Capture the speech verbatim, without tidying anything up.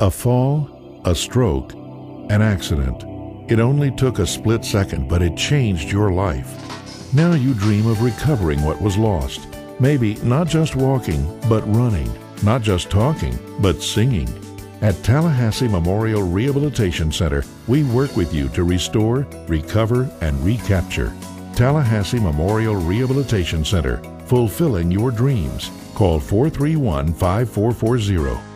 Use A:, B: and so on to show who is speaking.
A: A fall, a stroke, an accident. It only took a split second, but it changed your life. Now you dream of recovering what was lost. Maybe not just walking, but running. Not just talking, but singing. At Tallahassee Memorial Rehabilitation Center, we work with you to restore, recover, and recapture. Tallahassee Memorial Rehabilitation Center, fulfilling your dreams. Call four three one, five four four zero.